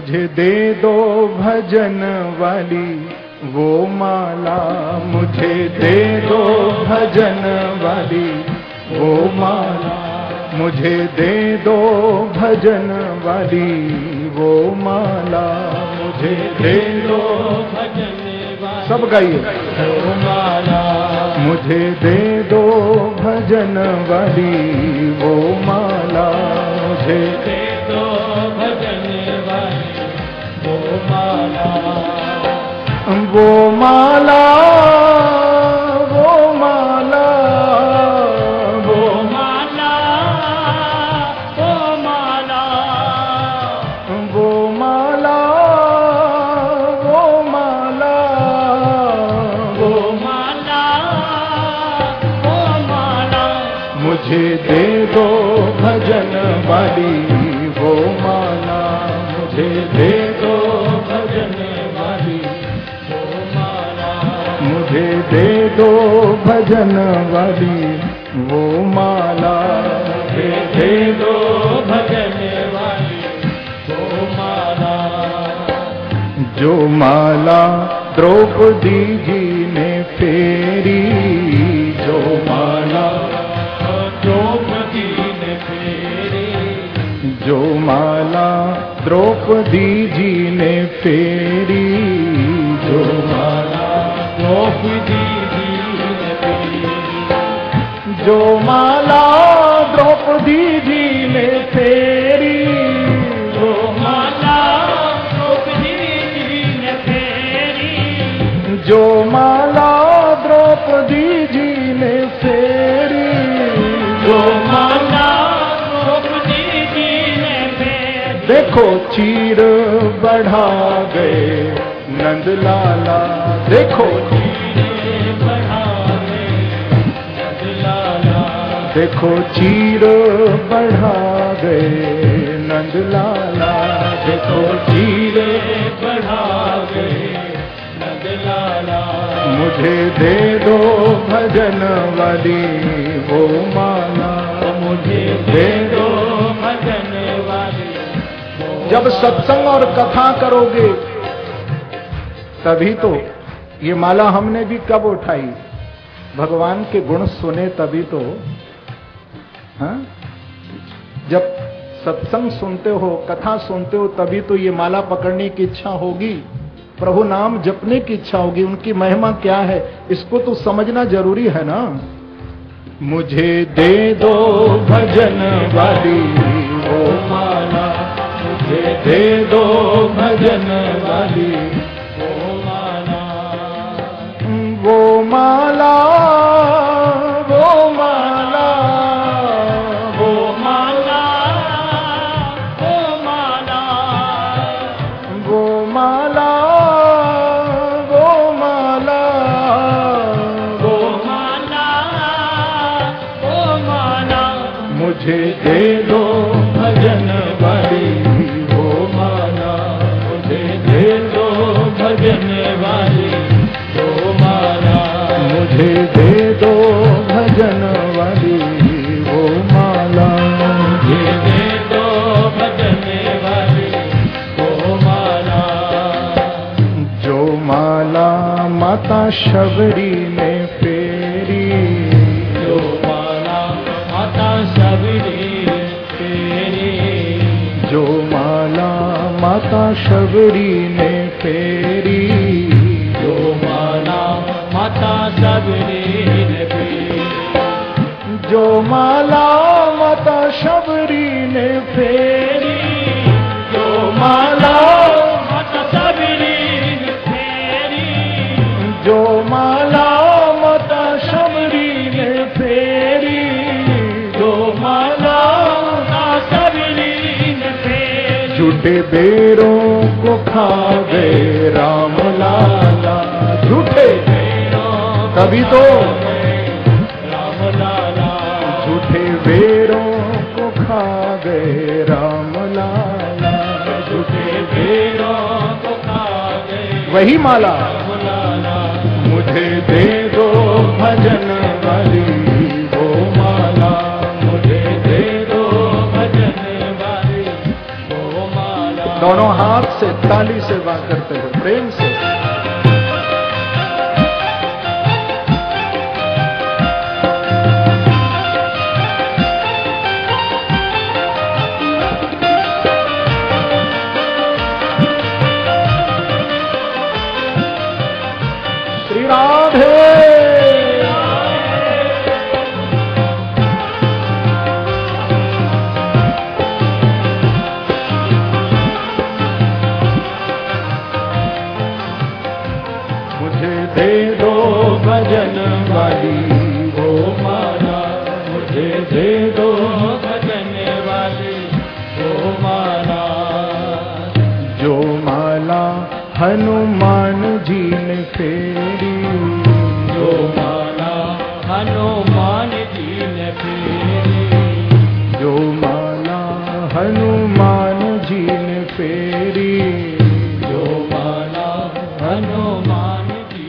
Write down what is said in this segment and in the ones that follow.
मुझे दे दो भजन वाली वो माला, मुझे दे दो भजन वाली वो माला, मुझे दे दो भजन वाली वो माला, मुझे दे दो भजन वाली, सब गाइए वो माला, मुझे दे दो भजन वाली वो माला, मुझे दे दो भजन वाली वो माला, वो माला, वो माला, वो माला, वो माला, वो माला, वो माला, वो माला, वो माला, मुझे दे दो भजन वाली वो माला, मुझे दे दो भजन वाली वो माला, मुझे दे दो भजन वाली वो माला, मुझे दे दो भजन वाली वो माला, जो माला द्रौपदी जी ने फेरी, जो माला द्रौपदी ने फेरी, जो माला द्रौपदी जी ने फेरी, जो माला द्रौपदी जी ने फेरी, जो माला द्रौपदी जी ने फेरी, जो माला द्रौपदी जी ने फेरी, जो माला द्रौपदी जी ने फेरी, जो माला द्रौपदी जी ने फेरी, देखो चीर बढ़ा गए नंद लाला, देखो चीर बढ़ा गए नंद लाला, देखो चीर बढ़ा गए नंद लाला, देखो चीर बढ़ा गए नंद लाला, मुझे दे दो भजन वाली वो माला, मुझे दे दो भजन वाली। जब सत्संग और कथा करोगे तभी तो, ये माला हमने भी कब उठाई, भगवान के गुण सुने तभी तो, हाँ? जब सत्संग सुनते हो, कथा सुनते हो, तभी तो ये माला पकड़ने की इच्छा होगी, प्रभु नाम जपने की इच्छा होगी। उनकी महिमा क्या है इसको तो समझना जरूरी है ना। मुझे दे दो भजन वाली वो माला, मुझे दे दो भजन वाली वो माला, वो माला, वो माला, वो माला, वो माला, वो माला, वो माला, वो माला, वो माला, मुझे दे दो भजन वाली वो माला, मुझे दे दो भजन वाली वो माला, मुझे दे दो भजन वाली वो माला, मुझे दे दो भजन वाली वो माला, जो माला माता शबरी ने फेरी, जो माला माता शबरी ने फेरी, जो माला माता शबरी ने फेरी, जो माला माता शबरी ने फेरी, जो माला माता शबरी ने फेरी, जो माला माता शबरी ने फेरी, जो माला माता शबरी ने फेरी, जो माला माता शबरी ने फेरी, झूठे बेरों को खा गए राम लाला, झूठे तभी तो राम लाला, झूठे बेरों को खा गए राम लाला, झूठे बेरों को खा गए वही माला, मुझे दे दो भजन वाली वो माला, मुझे दे दो भजन वाली वो माला, दोनों हाथ से ताली से बात करते हुए प्रेम से। श्री राधे दे दो भजन वाली वो माला, मुझे दे दो भजन वाली वो माला, जो माला हनुमान जी ने फेरी, जो माला हनुमान जी ने फेरी, जो माला हनुमान जी ने फेरी, जो माला हनुमान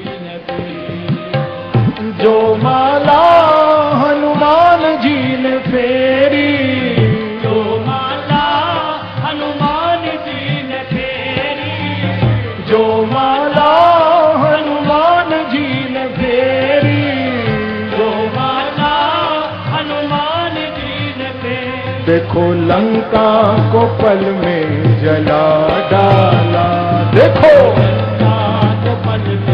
जो माला हनुमान जी ने फेरी, जो माला हनुमान जी ने फेरी, जो माला हनुमान जी ने फेरी, जो माला हनुमान जी ने फेरी। देखो लंका को पल में जला डाला, देखो लंका को पल में,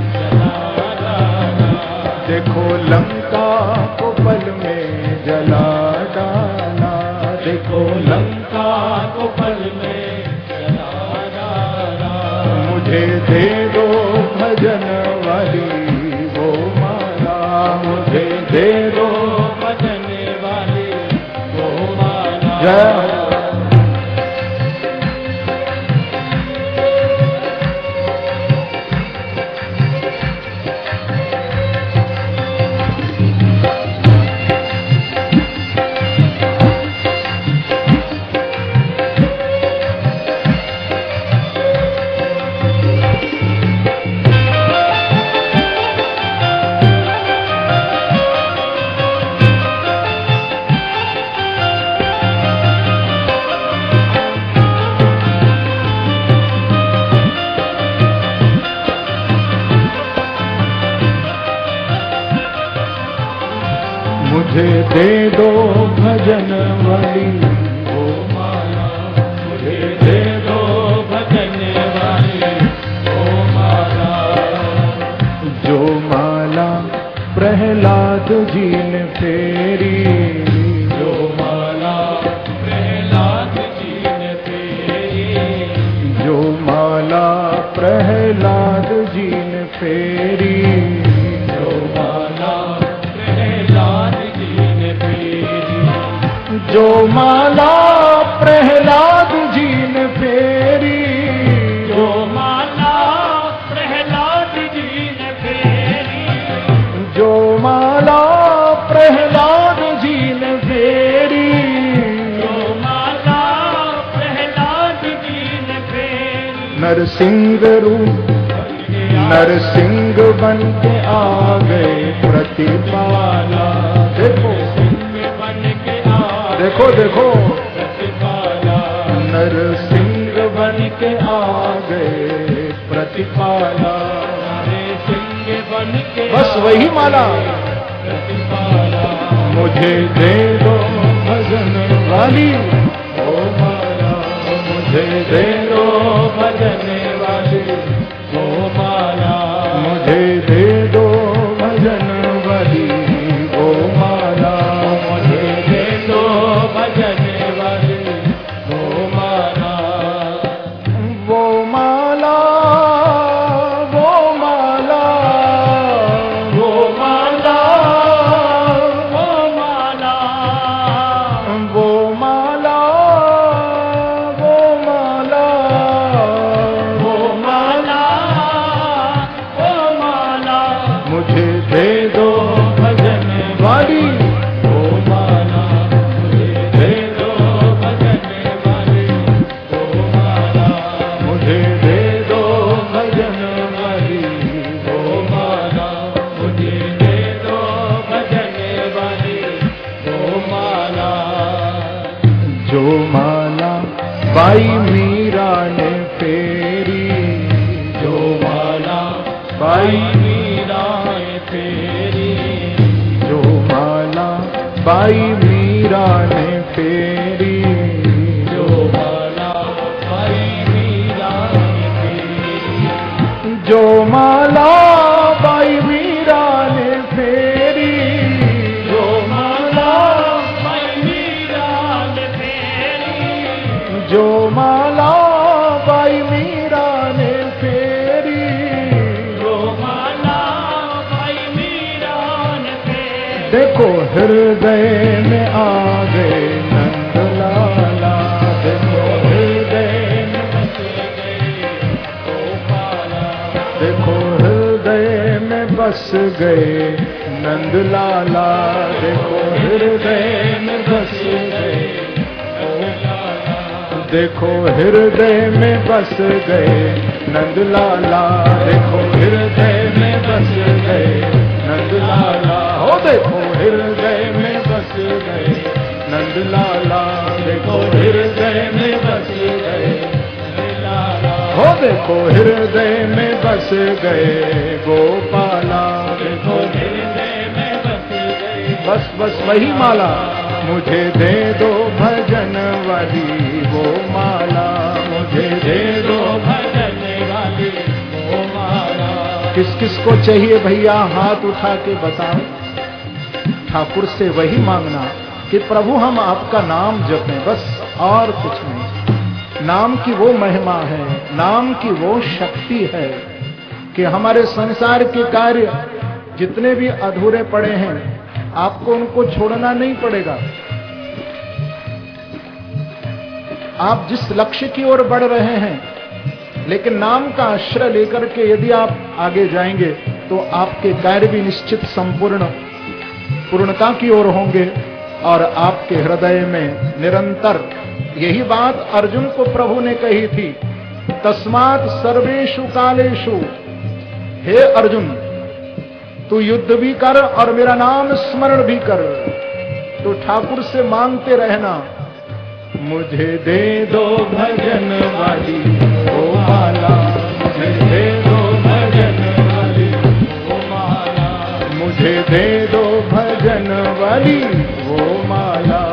देखो लंका को पल में जला डाला, देखो लंका को पल में जला डाला, मुझे दे दो भजन वाली वो माला, मुझे दे दो भजन वाली वो माला। जय मुझे दे दो भजन वाली वो माला, मुझे दे दो भजन वाली वो माला, जो माला प्रहलाद जी ने फेरी, जो माला प्रहलाद जी ने फेरी, जो माला प्रहलाद जी ने फेरी, जो माला जो माला प्रहलाद जी ने फेरी, जो माला प्रहलाद जी ने फेरी, जो माला प्रहलाद जी ने फेरी, जो माला प्रहलाद जी ने फेरी। नरसिंह रूप नरसिंह बन के आ गए प्रतिपाला, देखो देखो देखो नरसिंह बन के आ गए प्रतिपाला, नरसिंह बन के बस वही माला, प्रतिपाला। मुझे दे दो भजन वाली ओ माला, मुझे दे दो भजन वाली ओ माला, मुझे दे दो भजन वाली ओ माला, मुझे दे दो भजन वाली वो माला, वो माला, वो माला, वो माला, वो माला, वो माला, वो माला, वो माला, वो माला, मुझे दे दो भजन वाली ओ माला, मुझे दे दो भजन वाली ओ माला, मुझे दे दो भजन वाली ओ माला, मुझे दे दो भजन वाली ओ माला। जो माला बाई मीरा बाई मीरा ने फेरी, जो माला बाई मीरा ने फेरी, जो माला बाई मीरा ने फेरी, जो माला बाई मीरा ने फेरी, जो माला बाई मीरा ने फेरी, जो माला बाई मीरा ने फेरी। देखो हृदय में आ गए नंद लाला, देखो हृदय में बस गए गोपाला, देखो हृदय में बस गए नंद लाला, देखो हृदय में बस गए गोपाला, देखो हृदय में बस गए नंद लाला, देखो हृदय में बस गए नंद लाला, हो देखो हृदय में बस गए नंद लाला, देखो हृदय में बस गए नंद लाला, हो देखो हृदय में बस गए गोपाला, देखो हृदय में बस गए। बस बस वही माला, मुझे दे दो भजन वाली वो माला, मुझे दे दो भजन वाली वो माला। किस किस को चाहिए भैया हाथ उठा के बताओ। ठाकुर से वही मांगना कि प्रभु हम आपका नाम जपें, बस और कुछ नहीं। नाम की वो महिमा है, नाम की वो शक्ति है कि हमारे संसार के कार्य जितने भी अधूरे पड़े हैं आपको उनको छोड़ना नहीं पड़ेगा। आप जिस लक्ष्य की ओर बढ़ रहे हैं, लेकिन नाम का आश्रय लेकर के यदि आप आगे जाएंगे तो आपके कार्य भी निश्चित पूर्णता की ओर होंगे और आपके हृदय में निरंतर। यही बात अर्जुन को प्रभु ने कही थी, तस्मात् सर्वेषु कालेषु, हे अर्जुन तू युद्ध भी कर और मेरा नाम स्मरण भी कर। तो ठाकुर से मांगते रहना, मुझे दे दो भजन वाली वो माला, मुझे दे दो भजन वाली वो माला, मुझे दे दो भजन वाली वो माला,